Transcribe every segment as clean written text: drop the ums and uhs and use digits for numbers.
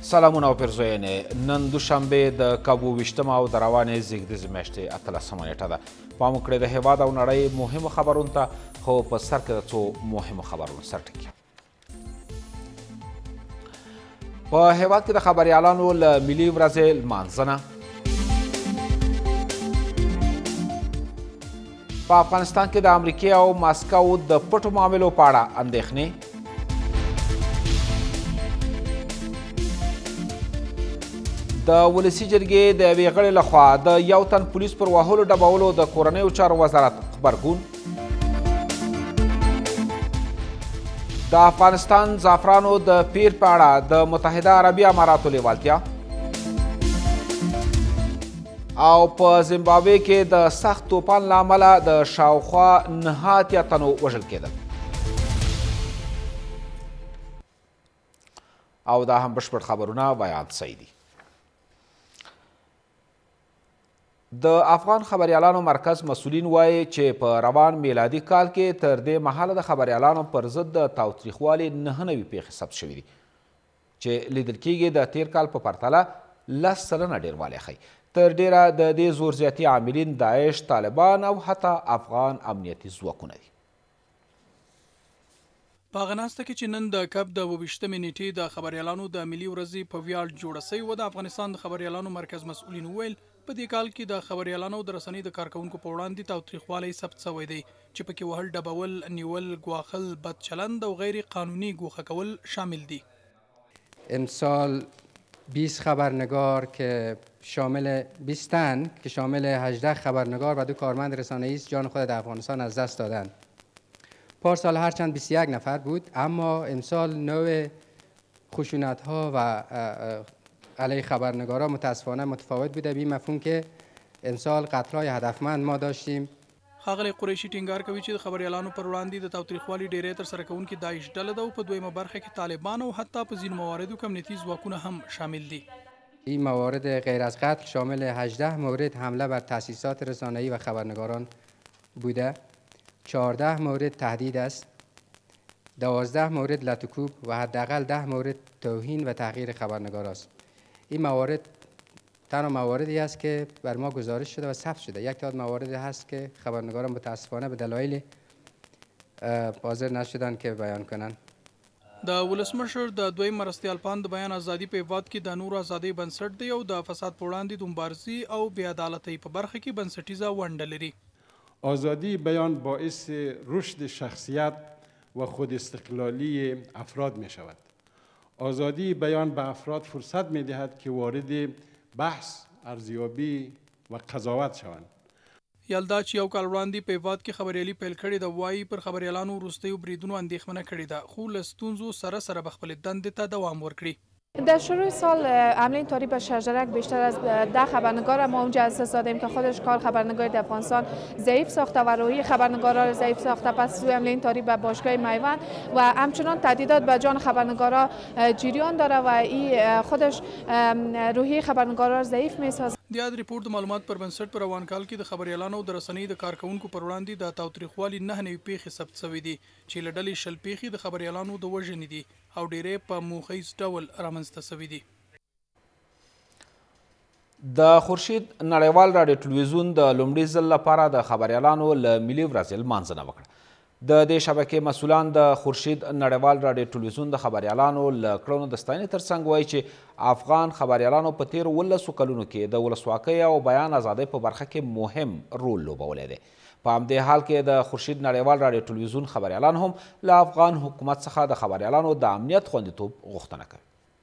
سلامونه او پیرزوینې نن دوشنبه د کابو 20 او د روانې زیږدیزې میاشتې 18 نیټه ده. پام وکړئ د هیواد او نړۍ مهمو خبرونو ته، خو په سر کې د څو مهمو خبرونو سر ټکي. په هیواد کې د خبریالانو له ملي ورځې لمانځنه. په افغانستان کې د امریکې او ماسکو د پټو معاملو په اړه اندېښنې. د ولسي جرګې د یوې غړي لخوا د یو تن پولیس پر وهلو ډبولو د کورنیو چارو وزارت غبرګون. د افغانستان زعفرانو د پیر په اړه د متحده عربي اماراتو لیوالتیا. او په زیمبابوې کې د سخت توپان له امله د شاوخوا 9 تنو وژل کېدل. او دا هم بشپړ خبرونه بیان سعیدي. د افغان خبریالانو مرکز مسؤلین وایي چې په روان میلادي کال کې تر دې مهاله د خبریالانو پر ضد د تاوتریخوالي 9 نوي پیښې ثبت شوي دي چې لیدل کېږي د تیر کال په پرتله 10 سلنه ډېروالی ښیي. تر ډېره د دې زور زیاتي عاملین داعش، طالبان او حتی افغان امنیتي ځواکونه دي. په هغه کې چې نن د کب د 22 نیټې د خبریالانو د ملي ورځې په ویاړ جوړه سوې وه، د افغانستان د خبریالانو مرکز مسؤلین وویل په دې کال کې د خبریالانو د رسنۍ د کارکوونکو په وړاندې تاوتریخوالی ثبت شوی دی چې پکې وهل، ډبول، نیول، ګواښل، بد چلند او غیر قانوني ګوښه کول شامل دي. امسال 20 خبرنگار که شامل 20 تن که شامل 18 خبرنگار و 2 کارمند رسانه‌ای است جان خود در افغانستان از دست دادند. پارسال هرچند 21 نفر بود، اما امسال نوع خشونت‌ها و علیه خبرنگاران متاسفانه متفاوت بوده، به این مفهوم که امسال قتل‌های هدفمند ما داشتیم. ښاغلی قریشي ټینګار کوي چې د خبریالانو پر وړاندې د تاوتریخوالي ډیری ترسره کوونکي داعش ډله ده او په دویمه برخه کې طالبان او حتی په ځینو مواردو کې امنیتي ځواکونه هم شامل دي. این موارد غیر از قتل شامل 18 مورد حمله بر تأسیسات رسانه‌ای و خبرنگاران بوده، 14 مورد تهدید است، 12 مورد لطکوب و حداقل 10 مورد توهین و تحقیر خبرنگار است. این موارد تنها مواردی است که بر ما گزارش شده و ثبت شده. یک تعداد مواردی هست که خبرنگاران متاسفانه به دلایل حاضر نشدن که بیان کنند. د ولسمشر د دویم مرستیالپان د بیان ازادي په هیواد کې د نورو ازادۍ بنسټ دی او د فساد په وړاندې د مبارزې او بې عدالتۍ په برخه کې بنسټیزه ونډه لري. آزادی بیان باعث رشد شخصیت و خود استقلالی افراد می شود. آزادی بیان به افراد فرصت می دهد که وارد بحث، ارزیابی و قضاوت شوند. یلدا چې یو کال وړاندې په هیواد کې خبریالي پیل کړې ده، وایي پر خبریالانو وروستیو بریدونو اندېښمنه کړې ده، خو له ستونزو سره سره به خپلې دندې ته دوام ورکړي. در شروع سال حمله اینطوری به شجرک بیشتر از 10 خبرنگار ما اونجا از دست دادیم که خودش کار خبرنگاری در افغانستان ضعیف ساخته و روحی خبرنگارا را ضعیف ساخته. پس سوی حمله اینطوری به باشگاه میوند و همچنان تهدیدات به جان خبرنگارا جریان داره و این خودش روحی خبرنگارا را ضعیف میسازه. د یاد ریپورت د معلومات پر بنسټ په روان کال کې د خبریالانو د رسنۍ د کارکوونکو پر وړاندې د تاوتریخوالي 9 نوي پیښې ثبت شوې دي چې له ډلې 20 پیښې د خبریالانو د وژنې دي او ډېرې په موخیز ډول رامنځته شوې دي. د خورشید نړیوال راډیو ټلویزیون د لومړي ځل لپاره د خبریالانو له ملي ورځې لمانځنه وکړه. د دې شبکې مسؤلان د خورشید نړیوال راډیو ټلویزیون د خبریالانو له کړنو د ستاینې ترڅنګ وایي چې افغان خبریالانو په تیرو 18 کلونو کې د ولسواکۍ او بیان ازادۍ په برخه کې مهم رول لوبولی دی. په همدې حال کې د خورشید نړیوال راډیو ټلویزیون خبریالان هم له افغان حکومت څخه د خبریالانو د امنیت خوندیتوب غوښتنه کوي.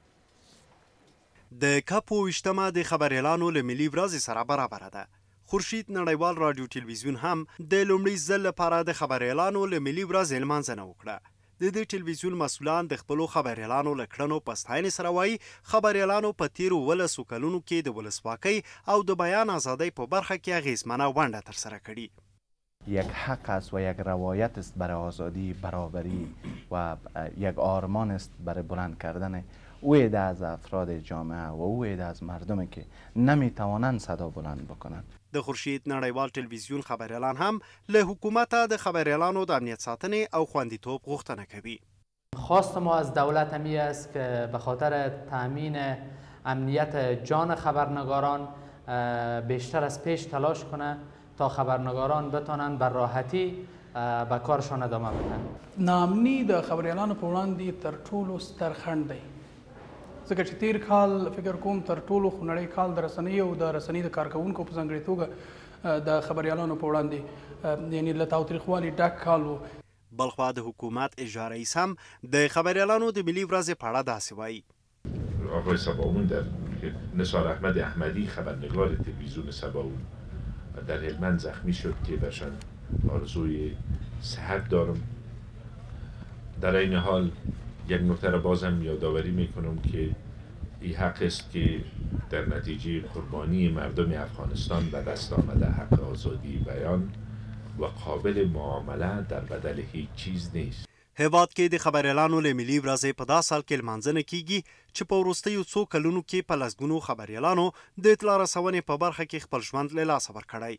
د کپ 20 د خبریالانو له ملي ورځې سره برابره ده. خورشید نړیوال راډیو ټلویزیون هم د لومړي ځل لپاره د خبریالانو له ملي ورځې لمانځنه وکړه. د دې ټلویزیون مسؤلان د خپلو خبریالانو له کړنو په ستاینې سره وایي خبریالانو په تیرو 18 کلونو کې د ولسواکۍ او د بیان ازادۍ په برخه کې اغیزمنه ونډه ترسره کړې. یک حق است و یک روایت است برای آزادی، برابری و یک آرمان است برای بلند کردن او عده از افراد جامعه و او عده از مردمی که نمیتوانند صدا بلند بکنند. د خورشید نړیوال ټلویزیون خبریالان هم له حکومت د خبریالانو د امنیت ساتنې او خوندیتوب غوښتنه کوي. خواست ما از دولت همی است که به خاطر تأمین امنیت جان خبرنگاران بیشتر از پیش تلاش کنه تا خبرنگاران بتونن بر راحتی به کارشان ادامه بدن. ناامني د خبریالانو په وړاندې تر ټولو ستر خنډ دی ځکه چې تیر کال فکر کوم تر ټولو خونړی کال د رسنیو او د رسنۍ د کارکوونکو په ځانګړې توګه د خبریالانو په وړاندې یعنی له تاوتریخوالي ډک کال و. بلخوا د حکومت اجرا رئیس هم د خبریالانو د ملي ورځې په اړه داسې وایي. آقای سباون در نثار احمد احمدی خبرنگار تلویزیون سباون در هلمند زخمی شد که برشان آرزوی صحت دارم. در این حال یک نکته را بازم یادآوری میکنم که این حق است که در نتیجه قربانی مردم افغانستان به دست آمده حق آزادی بیان و قابل معامله در بدل هیچ چیز نیست. هیواد کې د خبریالانو له ملي ورځې په دا سال کې لمانځنه کیږي چې په وروستیو څو کلونو کې په لسګونو خبریالانو د اطلاع رسونې په برخه کې خپل ژوند له لاسه ورکړی.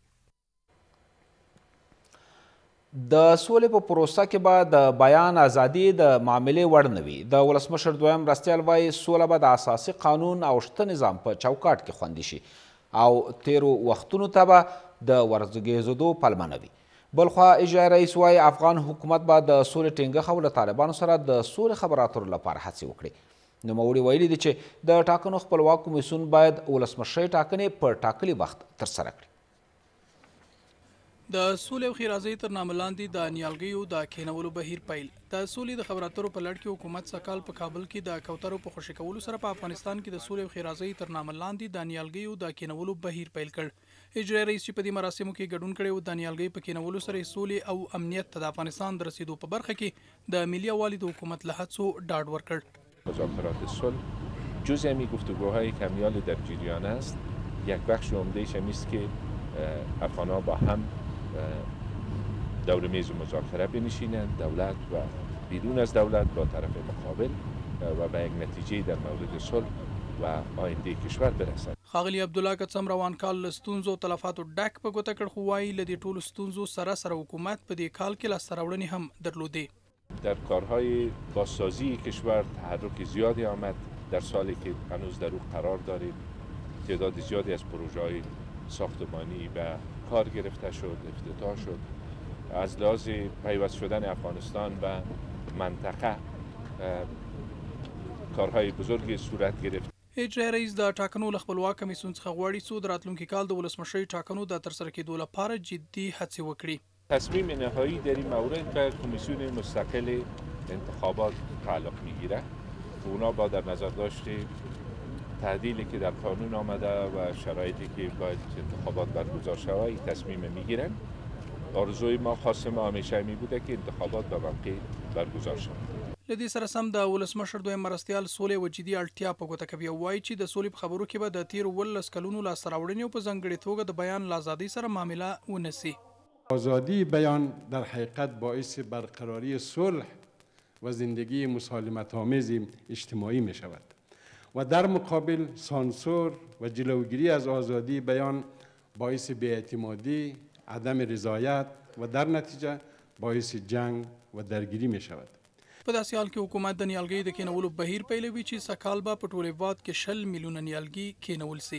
د سولې په پروسه کې به د بیان ازادي د معاملې وړ نه وي. د ولسمشر دویم مرستیال وایي سوله به د اساسي قانون او شته نظام په چوکاټ کې خوندي شي او تیرو وختونو ته به د ورزګېزېدو پلمه نه وي. بلخوا اجرایي رئیس وایي افغان حکومت به د سولې ټینګښ او له طالبانو سره د سولې خبرو اترو لپاره هڅې وکړي. نوموړي ویلي دي چې د ټاکنو خپلواک کمیسیون باید ولسمشرۍ ټاکنې په ټاکلي وخت ترسره کړي. د سولې او ښېرازۍ تر نامه لاندې د نیالګیو د کښېنولو بهیر پیل. د سولې د خبرو اترو په لړ کې حکومت سږ کال په کابل کې د کوترو په خوشي کولو سره په افغانستان کې د سولې او ښېرازۍ تر نامه لاندې د نیالګیو د کښېنولو بهیر پیل کړ. اجرایي رئیس چې په دې مراسمو کې ګډون کړی و د نیالګیو په کښېنولو سره یې سولې او امنیت ته د افغانستان د رسیدو په برخه کې د ملي یووالي د حکومت له هڅو ډاډ ورکړ. مذاکرات صلح جز همین گفتگوهای کمیال در جریان است. یک بخش عمده‌اش این است که افغان‌ها با هم دور میز مذاکره بنشینند، دولت و بیرون از دولت با طرف مقابل و به یک نتیجه در مورد صلح و آینده کشور برسند. ښاغلي عبدالله کڅم روان کال له ستونزو او تلفاتو ډک په ګوته کړ خو وایي له دې ټولو ستونزو سره سره حکومت په دې کال کې لاسته راوړنې هم درلودې. در کارهای بازسازی کشور تحرک زیادی آمد. در سالی که هنوز در او قرار داریم تعداد زیادی از پروژه‌های ساختمانی به کار گرفته شد، افتتاح شد. از لحاظ پیوست شدن افغانستان به منطقه کارهای بزرگی صورت گرفت. اجرایي رئیس د ټاکنو له خپلواک کمیسیون څخه غواړي څو د راتلونکي کال د ولسمشرۍ ټاکنو د ترسره کېدو لپاره جدي هڅې وکړي. تصمیم نهایی در این مورد به کمیسیون مستقل انتخابات تعلق میگیره که اونا با در نظر داشت تعدیلی که در قانون آمده و شرایطی که باید انتخابات برگزار شود این تصمیم میگیرن. آرزوی ما خاص ما همیشه می بوده که انتخابات به موقع برگزار شود. له دې سره سم د ولسمشر دویم مرستیال سولې و جدي اړتیا په ګوته کوي او وایي چې د سولې په خبرو کې به د تیرو 18 کلونو لاسته راوړنې او په ځانګړې توګه د بیان له ازادۍ سره معامله ونسي. آزادی بیان در حقیقت باعث برقراری صلح و زندگی مسالمت آمیز اجتماعی می شود و در مقابل سانسور و جلوگیری از آزادی بیان باعث بی‌اعتمادی، عدم رضایت و در نتیجه باعث جنگ و درگیری می شود. په داسې حال کې حکومت د نیالګیو د کښېنولو بهیر پیلوي چې سږ کال به په ټول هېواد کې 20 میلیونه نیالګي کښېنول سي.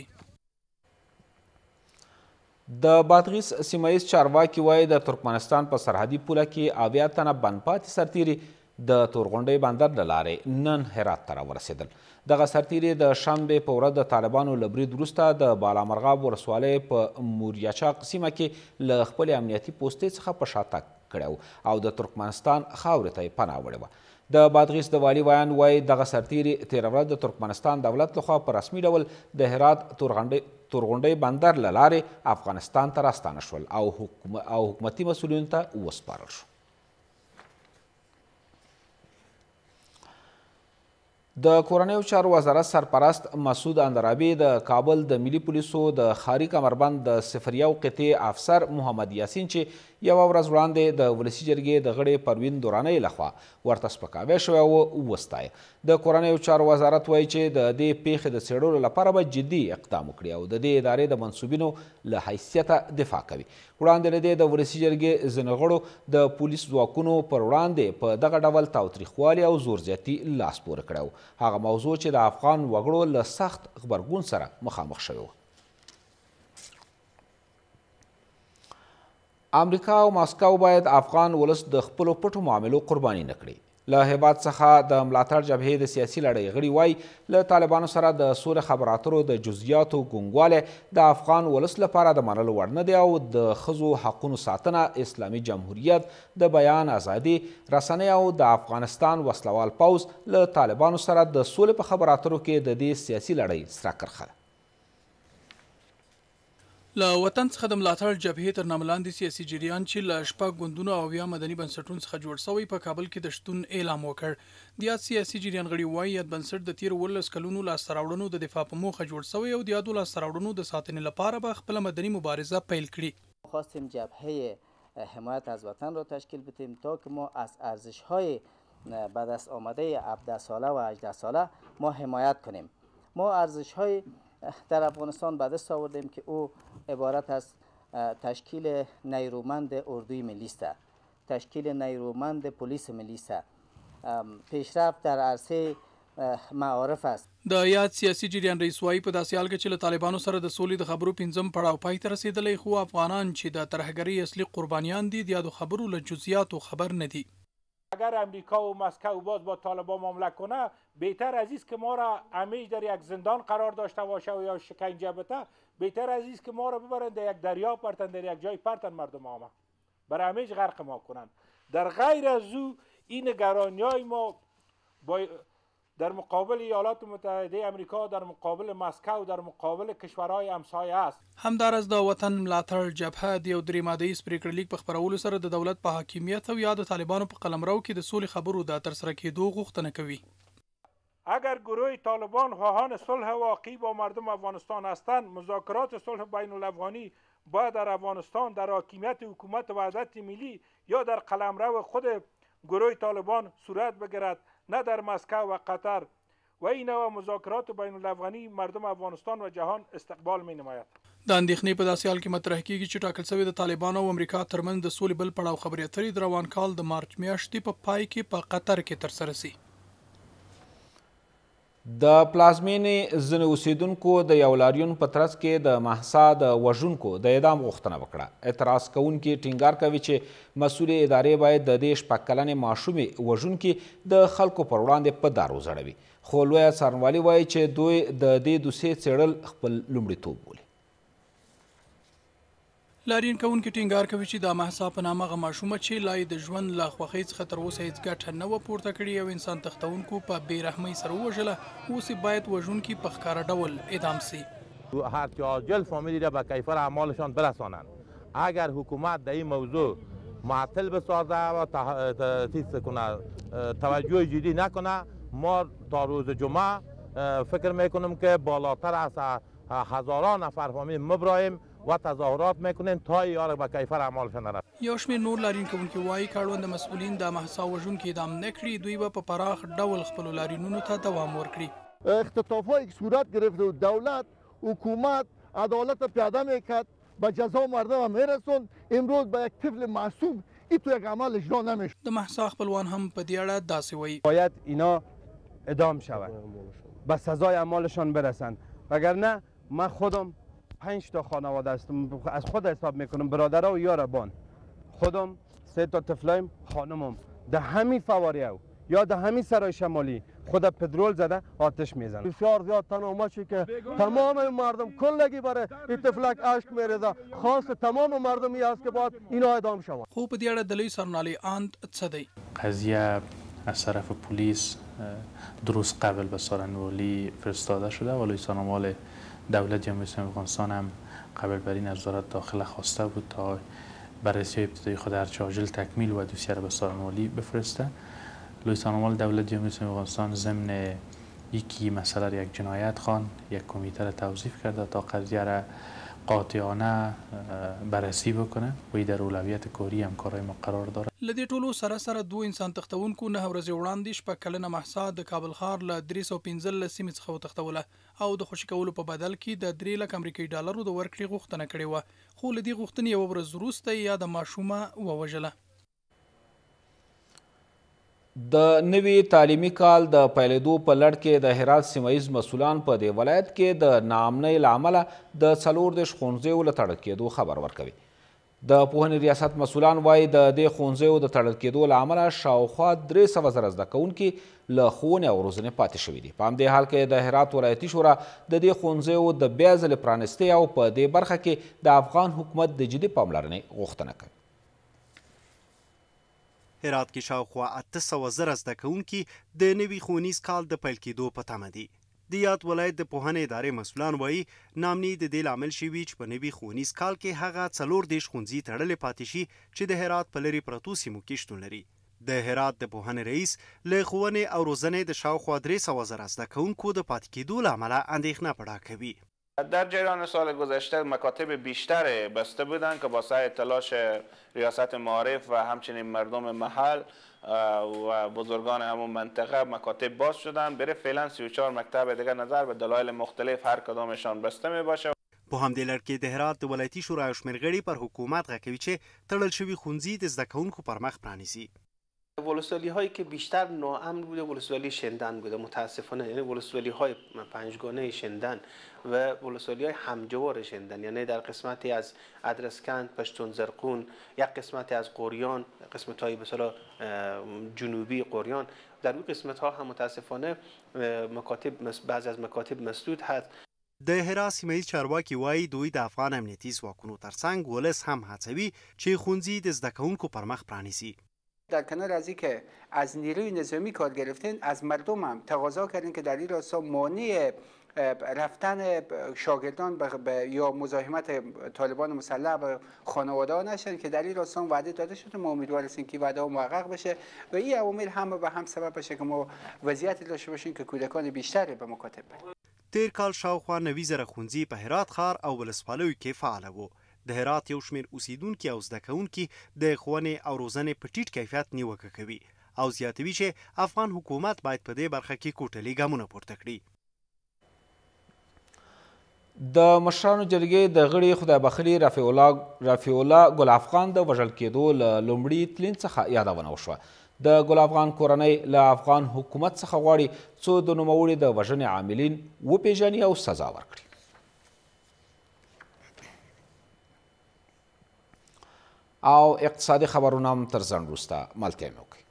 د بادغیس سیمه ییز چارواکي وایي د ترکمنستان په سرحدي پوله کې 80 تنه بند پاتې سرتیري د تورغونډۍ بندر له لارې نن هرات ته راورسېدل. دغه سرتیري د شنبې په ورځ د طالبانو له برید وروسته د بالامرغاب ولسوالۍ په موریاچاق سیمه کې له خپلې امنیتي پوستې څخه په شاتګ کړی او د ترکمنستان خاورې ته یې پناه وړې وه. د بادغیس د والي ویان وایي دغه سرتیري تېره ورځ د ترکمنستان دولت لخوا په رسمي ډول د هرات تورغونډۍ بندر له لارې افغانستان ته راستانه شول او حکومتي مسؤلینو ته وسپارل شو. د کورنیو چارو وزارت سرپرست مسعود اندرابي د کابل د ملي پولیسو د ښاري کمربند د 01 قطعې افسر محمد یاسین چې یوه ورځ وړاندې د ولسي جرګې د غړي پروین درانۍ لخوا ورته سپکاوی شوی و وستایه د کورنیو چارو وزارت وایي چې د دې پیښې د څېړلو لپاره به جدي اقدام وکړي او د دې ادارې د منصوبینو له حیثیته دفاع کوي وړاندې له دې د ولسي جرګې ځینو غړو د پولیس ځواکونو پر وړاندې په دغه ډول تاوتریخوالي او زور زیاتي لاس پورې کړی و هغه موضوع چې د افغان وګړو له سخت غبرګون سره مخامخ شوی و امریکا او ماسکو باید افغان ولس د خپلو پټو معاملو قرباني نه کړي له هیواد څخه د ملاتړ جبهې د سیاسي لړۍ غړي وایي له طالبانو سره د سولې خبرو اترو د جزئیاتو ګونګوالی د افغان ولس لپاره د منلو وړ نه دی او د ښځو حقونو ساتنه اسلامي جمهوریت د بیان ازادي رسنۍ او د افغانستان وسلوال پوځ له طالبانو سره د سولې په خبرو اترو کې د دې سیاسي لړۍ سره کرښه ده له وطن څخه د ملاتړ جبهې تر نامه لاندې سیاسي جریان چې له شپږ ګوندونو او یا مدني بنسټونو څخه جوړ شوی په کابل کې د شتون اعلان وکړ د یاد سیاسي جریان غړي وایي یاد بنسټ د تیر 18 کلونو لاسته راوړنو د دفاع په موخه جوړ شوی او د یادو لاسته راوړنو د ساتنې لپاره به خپله مدني مبارزه پیل کړي خواستیم جبهه حمایت از وطن را تشکیل بدیم تا که ما از ارزش‌های به دست آمده 17 ساله و 18 ساله ما حمایت کنیم ما ارزش‌های در افغانستان به دست آوردیم که او عبارت از تشکیل نیرومند اردوی ملی است تشکیل نیرومند پلیس ملی است پیشرفت در عرصه معارف است د یاد سیاسي جریان رئیس وایي په داسې حال کې چې له طالبانو سره د سولې د خبرو پنځم پړاو پای ته رسېدلی خو افغانان چې د ترهګرۍ اصلي قربانیان دي د یادو خبرو له جزئیاتو خبر نه دي اگر امریکا و مسکو باز با طالبان معامله کنه بهتر از است که ما را همیشه در یک زندان قرار داشته باشه و یا شکنجه بده بهتر از است که ما را ببرند در یک دریا پرتن در یک جای پرتن مردم ما برای همیشه غرق ما کنند در غیر از او این نگرانی‌های ما با در مقابل ایالات متحده امریکا در مقابل مسکو در مقابل کشورهای همسایه است همدارس د وطن ملاتړ جبهه د یو درې مادهیز پریکړه لیک په خپرولو سره د دولت په حاکمیت او یا د طالبانو په قلمرو کې د سولې خبرو د ترسره کېدو غوښتنه کوي اگر گروه طالبان خواهان صلح واقعی با مردم افغانستان هستند مذاکرات صلح بین الافغانی باید در افغانستان در حاکمیت حکومت وحدت ملی یا در قلمرو خود گروه طالبان صورت بگیرد نه در مسکو و قطر و این نوع مذاکرات بین الافغانی مردم افغانستان و جهان استقبال می نماید د اندېښنې په داسې حال کې مطرح کېږي چې ټاکل شوی د طالبانو او امریکا ترمنځ د سولې بل پړاو خبرې اترې د روان کال د مارچ میاشتې په پای کې په قطر کې ترسره شي د پلازمینې ځینې اوسیدونکو د یو لاریون په ترڅ کې د مهسا د وژونکو د اعدام غوښتنه وکړه اعتراض کوونکي ټینګار کوي چې مسؤلې ادارې باید د دې شپږ کلنې ماشومې وژونکي د خلکو پر وړاندې په دار وځړوي خو لویه څارنوالي وایي چې دوی د دې دوسیې څېړل خپل لومړیتوب بولي لاریون کوونکي ټینګار کوي چې د مهسا په نامه هغه ماشومه چې لا یې د ژوند له خوښۍ څخه تر اوسه هېڅ ګټه نه وه پورته کړې او انسان تښتوونکو په بې رحمۍ سره ووژله اوس باید وژونکي په ښکاره ډول اعدام سي هر عاجل فامیلی را به کیفر اعمالشان برسانند اگر حکومت در این موضوع معطل بسازه و توجه جدی نکنه ما تا روز جمعه فکر میکنم که بالاتر از هزاران نفر فامیل مبرایم و تظاهرات میکنیم تا یار به کیفر اعمالشان نرسد یو شمېر نور لاریون کوونکي وایي که اړوند مسؤلین د مهسا وژونکي اعدام نه کړي دوی به په پراخ ډول خپلو لاریونونو ته دوام ورکړي اختطافهایی که صورت گرفته و دولت حکومت عدالت پیاده میکرد به جزا مردم میرسوند امروز به یک طفل معصوم این تو یک عمل اجرا نمیشه د مهسا خپلوان هم په دې اړه داسې وایي باید اینا اعدام شود به سزای اعمالشان برسند وگرنه من خودم 5 تا خانواده هستم از خود حساب میکنم برادرها و یاربان خودم 3 تا طفلایم خانمم در همین فواریه یا در همین سرای شمالی خود پدرول زده آتش میزنه بسیار زیاد تنومه چی که تمام مردم کلگی برای این طفلک اشک میریزه خاص تمام مردمی است که باید اینا اعدام شود خو په دې اړه د لوی سرنالۍ اند څه دی قضیه از طرف پلیس درست قبل به سارنوالی فرستاده شده و لوی سرنوال دولت جمهوری اسلامی افغانستان هم قبل بر این از وزارت داخله خواسته بود تا بررسی ابتدایی خود هرچه عاجل تکمیل و دوسیه را به سارنوالی بفرسته لوی سرنوال دولت جمهوری اسلامی افغانستان ضمن یکی مسئله را یک جنایت خواند، یک کمیته را توظیف کرده تا قضیه را قاطعانه بررسی بکنه و در اولویت کاری همکارای ما قرار داره. لدې ټولو سره سره دوه انسان تختونکو 9 ورځې وړاندې شپږ کلنه مهسا د کابل ښار له 315 سیمې څخه وتښتوله او د خوشي کولو په بدل کې د 3 لک امریکایي ډالرو د ورکړې غوښتنه کړې وه، خو له دې غوښتنې یوه ورځ وروسته یا د ماشومه ووژله. د نوي تعلیمي کال د پیلېدو په لړ کې د هرات سیمه ییز مسؤلان په دې ولایت کې د ناامنۍ له امله د 40 ښوونځیو له تړل کېدو خبر ورکوي. د پوهنې ریاست مسؤلان وایي د دې ښوونځیو د تړل کېدو له امله شاوخوا 300,000 زده کوونکي له ښوونې او روزنې پاتې شوي دي. په همدې حال کې د هرات ولایتي شورا د دې ښوونځیو د بیا ځلې پرانستۍ او په دې برخه کې د افغان حکومت د جدي پاملرنې غوښتنه کوي. هرات کې شاوخوا 800,000 زده کوونکي د نوي ښوونیز کال د پیل کېدو په تمه دي. د یاد ولایت د پوهنې ادارې مسؤلان وایي ناامني د دې لامل شوي چې په نوي ښوونیز کال کې هغه 40 ښوونځي تړلې پاتې شي چې د هرات په لرې پرتو سیمو کې شتون لري. د هرات د پوهنې رئیس له ښوونې او روزنې د شاوخوا 300,000 زده کوونکو د پاتې کېدو له امله اندېښنه پیدا کوي. در جریان سال گذشته مکاتب بیشتر بسته بودند که با سعی تلاش ریاست معارف و همچنین مردم محل و بزرگان همون منطقه مکاتب باز شدند. بره فعلا 34 مکتب دیگر نظر به دلایل مختلف هر کدامشان بسته می باشه. په همدې لړ کې د هرات د ولایتي شورا یو شمېر غړي پر حکومت غږ کوي چې تړل شوي ښوونځي د زده کوونکو پر مخ پرانیزي. ولسوالی هایی که بیشتر ناامن بوده ولسوالی شندن بوده متاسفانه، یعنی ولسوالی های پنجگانه شندن و ولسوالی های همجوار شندن، یعنی در قسمتی از ادرسکند، پشتون زرقون، یک قسمتی از قریان، قسمت های مثلا جنوبی قریان، در اون قسمت ها هم متاسفانه مکاتب بعضی از مکاتب مسدود هست. د هرات سیمه ییز چارواکي وایي دوی د افغان امنیتي ځواکونو ترڅنګ ولس هم هڅوي چې ښوونځي د زده کوونکو پر مخ پرانیزي. در کنار از اینکه از نیروی نظامی کار گرفتین، از مردم هم تقاضا کردین که در این راستا مانع رفتن شاگردان یا مزاحمت طالبان مسلح به خانواده ها نشن که در این راستا وعده داده شده. ما امیدوار هستیم که وعده ها محقق بشه و این عوامل هم به هم سبب بشه که ما وضعیتی داشته باشیم که کودکان بیشتری به مکاتب برن. تیر کال شاوخوا 90,000 ښوونځي په هرات ښار او ولسوالیو کې فعاله وو. د هرات یو شمېر اوسیدونکي او زده کوونکي د ښوونې او روزنې په ټیټ کیفیت نیوکه کوي او زیاتوي چې افغان حکومت باید په دې برخه کې کوټلي ګامونه پورته کړي. د مشرانو جرګې د غړي خدای بخلي رفیع الله ګل افغان د وژل کېدو له لومړي تلین څخه یادونه وشوه. د ګل افغان کورنۍ له افغان حکومت څخه غواړي څو د نوموړي د وژنې عاملین وپېژني او سزا ورکړي. او اقتصادي خبرونه هم تر ځنډ وروسته ملتیا مې وکړئ.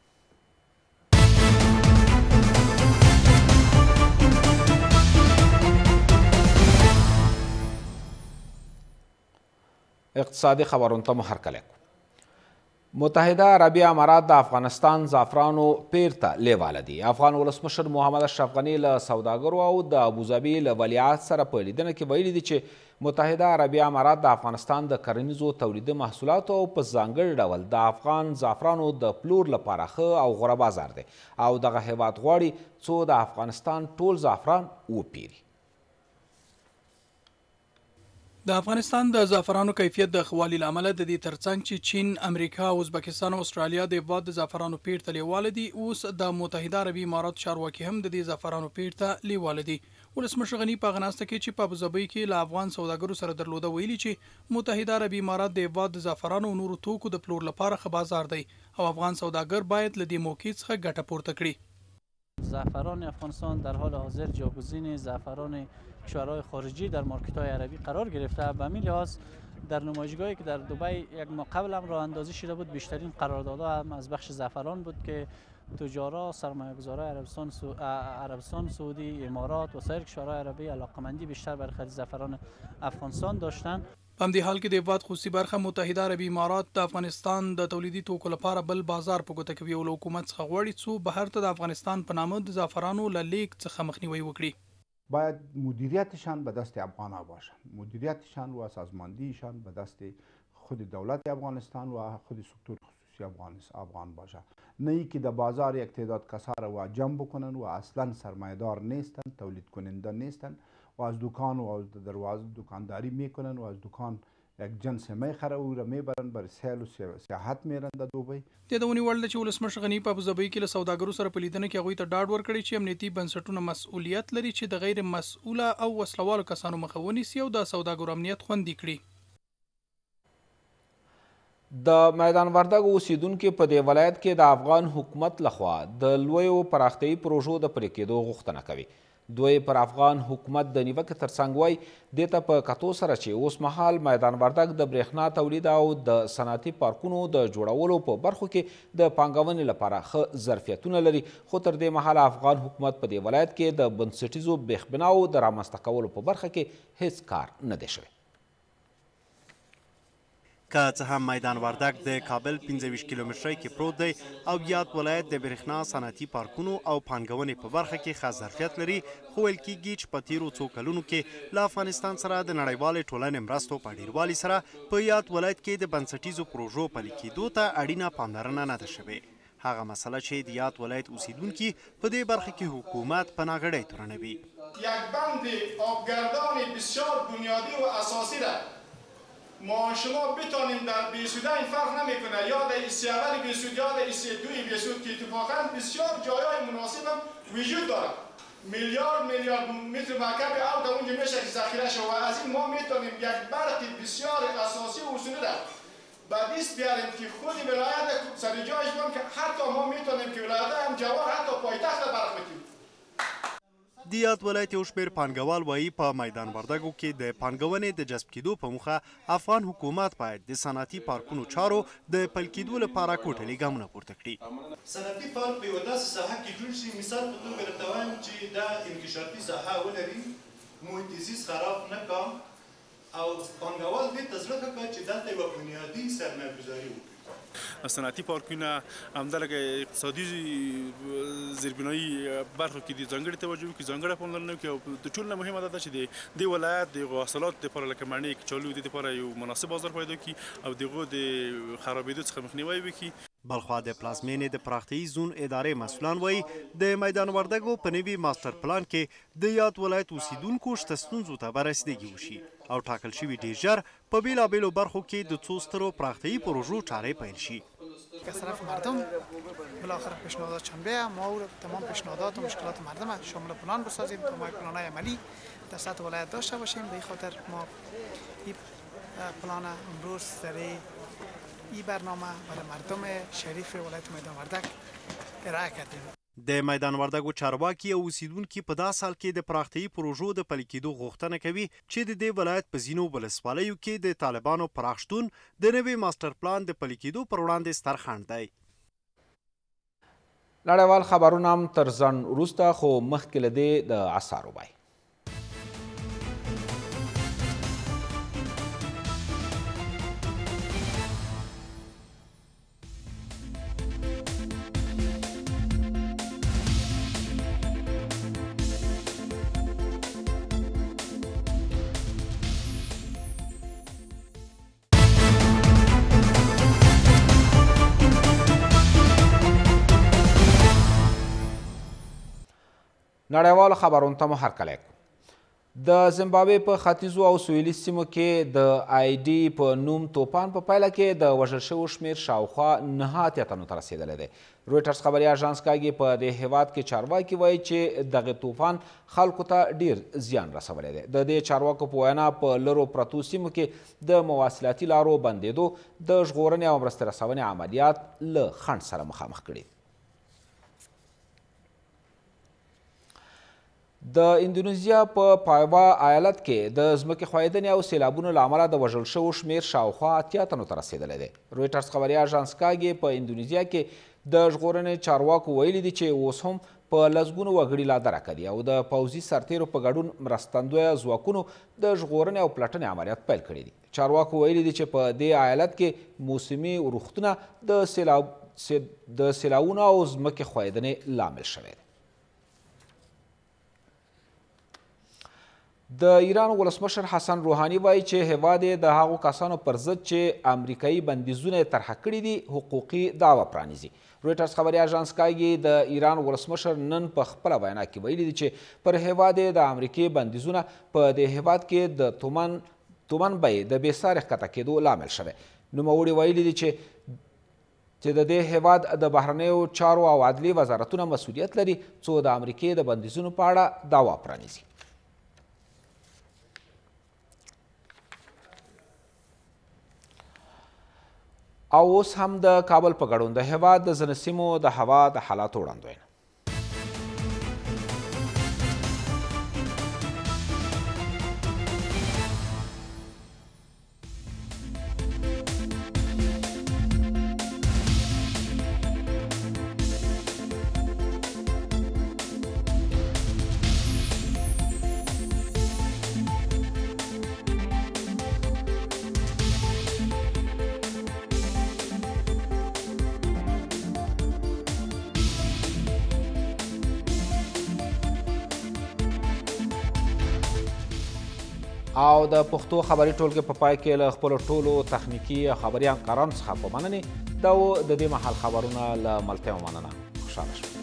اقتصادي خبرونو ته مو هرکلی کوو. متحده عربي امارات د افغانستان زعفرانو پیر ته لیواله دي. افغان ولسمشر محمد اشرف غني له سوداګرو او د ابوظبي له ولیعهد سره په لیدنه کې ویلي دي چې متحده عربي امارات د افغانستان د کرنیزو تولیدي محصولاتو او په ځانګړي ډول د افغان زعفرانو د پلور لپاره ښه او غوره بازار دی او دغه هیواد غواړي څو د افغانستان ټول زعفران وپیري. د افغانستان د زعفرانو کیفیت د ښه والي له امله د دې ترڅنګ چې چین، امریکا، ازبکستان او استرالیا د هېواد د زعفرانو پیر ته لیواله دي، اوس د متحده عربي اماراتو چارواکي هم د دې زعفرانو پیر ته لیواله دي. ولسمشر غني په هغه ناسته کې چې په ابوظبي کې له افغان سوداګرو سره درلوده ویلي چې متحده عربي امارات د هېواد د زعفرانو او نورو توکو د پلور لپاره ښه بازار دی او افغان سوداګر باید له دې موقع څخه ګټه پورته کړي. زعفران افغانستان در حال حاضر جاگزین زعفران کشورهای خارجی در مارکت‌های عربی قرار گرفته. به همین لحاظ در نمایشگاهی که در دبی یک ماه قبل هم راه اندازی شده بود، بیشترین قراردادها هم از بخش زعفران بود که تجارا، سرمایه‌گذاران عربستان سعودی، امارات و سایر کشورهای عربی علاقمندی بیشتر برای خرید زعفران افغانستان داشتند. په همدې حال کې د هېواد خصوصي برخه متحده عربي امارات د افغانستان د تولیدي توکو لپاره بل بازار په ګوته کوي او له حکومت څخه غواړي څو بهر ته د افغانستان په نامه د زعفرانو له لیږد څخه مخنیوی وکړي. باید مدیریتشان به دست افغان‌ها باشد، مدیریتشان و سازماندهیشان به دست خود دولت افغانستان و خود سکتور خصوصی خصوصی افغان باشه، نه ای که در بازار یک تعداد کسا را و جمع بکنن و اصلا سرمایه‌دار نیستن، تولید کننده نیستن و از دکان و از دروازه دکانداری میکنن و از دکان یک جنس میخره او را میبرن برای سیل و سیاحت میرن د دوبۍ. د دونی وړ چې ولسمشر غنی په ابوظبي کې له سوداګرو سره په لیدنه کې هغوی ته ډاډ ورکړی چې امنیتي بنسټونه مسؤلیت لري چې د غیر مسؤله او وسلوالو کسانو مخه ونیسي او د سوداګرو امنیت خوندي کړي. د میدان وردګ اوسیدونکو په دې ولایت کې د افغان حکومت لخوا د لویو پراختیایي پروژو د پرې کېدو غوښتنه کوي. دوی پر افغان حکومت د نیوکې ترڅنګ وایي دې ته په کتو سره چې اوس مهال میدان وردګ د برېښنا تولید او د صنعتي پارکونو د جوړولو په برخو کې د پانګونې لپاره ښه ظرفیتونه لري، خو تر دې مهاله افغان حکومت په دې ولایت کې د بنسټیزو بېخبناو د رامنځته کولو په برخه کې هیڅ کار نه دی شوی. که څه هم میدان وردګ د کابل 25 کیلومترۍ کې پروت دی او یاد ولایت د برېښنا صنعتي پارکونو او پانګونې په برخه کې ښه ظرفیت لري، خو ویل کېږي چې په تیرو څو کلونو کې له افغانستان سره د نړیوالې ټولنې مرستو په ډیروالي سره په یاد ولایت کې د بنسټیزو پروژو پلي کېدو ته اړینه پاملرنه نه ده شوې. هغه مسله چې د یاد ولایت اوسیدونکي په دې برخه کې حکومت په ناغړۍ تورنوي. یک بند آبگردان بسیار بنیادی و اساسی را ما شما بتانیم در بیسوده این فرق نمیکنه یا در ایسی اول بیسود یا در ایسی دوی بیسود که اتفاقا بسیار جایهای مناسب وجود دارد. میلیارد متر مکعب آب در اونجا میشه که ذخیره شود و از این ما میتونیم یک برق بسیار اساسی و اصولی را به دست بیاریم که خود ولایت سر جایش بان که حتی ما میتونیم که ولایت هم جوار حتی پایتخت برق بتیم. د یاد ولایت یو شمېر پانګوال وایي په میدان وردګو کې د پانګونې د جذب کېدو په موخه افغان حکومت باید د صنعتي پارکونو چارو د پلي کېدو لپاره کوټلي ګامونه پورته کړي. صنعتي پارک په یوه داسې ساحه کې جوړ شي، مثال په توګه درته وایم چې دا انکشافي ساحه ولري، محیط زیست خراب نه کړم او پانګوال دې ته زړه کړه چې دلته یوه بنیادي سرمایه‌ګذاري وکړي. صنعتي پارکونه همدلته اقتصادي زیربنایي برخو کې د ځانګړې توجه وکړي، ځانګړې پاملرنه وکړي او د ټولو نه مهمه دا ده چې د ولایت د هغو حاصلاتو دپاره لکه مڼې، کچالو د دپاره یو مناسب بازار پیدا کړي او د هغو د خرابېدو څخه مخنیوی وکړي. بلخوا د پلازمینې د پراختیایي زون ادارې مسؤلان وایي د میدان وردګو په نوي ماستر پلان کې د یاد ولایت اوسیدونکو شته ستونزو ته به رسیدګي وشي او ټاکل شوي ډېر ژر په بېلابېلو برخو کې د څو سترو پراختیایي پروژو چارې پیل شي. از طرف مردم بالاخره پیشنهادات چنبه ما تمام پیشنهادات و مشکلات مردم شامل پلان بسازیم تا ما پلان‌های عملی در سطح ولایت داشته باشیم. به این خاطر ما این پلان امروز در این برنامه برای مردم شریف ولایت میدان وردګ ارائه کردیم. د میدان وردګو چارواکي او اوسیدونکي په دا سال کې د پراختیایي پروژو د پلي کېدو غوښتنه کوي چې د دې ولایت په ځینو ولسوالیو کې د طالبانو پراخ شتون د نوي ماستر پلان د پلي کېدو پر وړاندې ستر خنډ دی. نړیوال خبرونه هم تر ځنډ وروسته، خو مخکې له دې د اسعارو بیې. نړیوالو خبرونو ته مو هرکلی کوو. د زیمبابوې په ختیځو او سویلي سیمو کې د آی ډي په نوم توپان په پایله کې د وژل شویو شمېر شاوخوا 9 تنو ته رسېدلی دی. رویټرز خبري اژانس کاږي په دې هیواد کې چارواکي وایي چې دغه توپان خلکو ته ډیر زیان رسولی دی. د دې چارواکو په وینا په لرو پرتو سیمو کې د مواصلاتي لارو بندېدو د ژغورنې او مرستې رسونې عملیات له خنډ سره مخامخ کړي. د اندونیزیا په پایوا ایالت کې د ځمکې ښویدنې او سیلابونو له امله د وژل شوو شمېر شاوخوا 80 تنو ته رسېدلی دی. رویټرز خبري اژانس کاږي په اندونیزیا کې د ژغورنې چارواکو ویلي دي چې اوس هم په لسګونو وګړي لا درکه دي او د پوځي سرتیرو په ګډون مرستندویه ځواکونو د ژغورنې او پلټنې عملیات پیل کړي دي. چارواکو ویلي دي چې په دې ایالت کې موسمي ورښتونه د سیلاوونو او ځمکې ښویدنې لامل شوی دی. د ایران ولسمشر حسن روحاني وایي چې هیواد یې د هغو کسانو پر ضد چې امریکایي بندیزونه یې طرحه کړي دي حقوقي دعوه پرانیزي. رویټرز خبري اژانس کاږي د ایران ولسمشر نن په خپله وینا کې ویلي دي چې پر هیواد یې د امریکې بندیزونه په دې هیواد کې د تومن بیې د بېسارې ښکته کېدو لامل شوی. نوموړي ویلي دي چې د دې هیواد د بهرنیو چارو او عدلي وزارتونه مسؤلیت لري څو د امریکې د بندیزونو په اړه دعوا پرانیزي. او اوس هم د کابل په ګډون د هیواد د ځینو سیمو د هوا د حالاتو وړاندوینه. او د پښتو خبري ټولګې په پای کې له خپلو ټولو تخنیکي خبري همکارانو څخه په مننې دا و د دې مهال خبرونه له ملتیا مننه. خوشحاله شوم.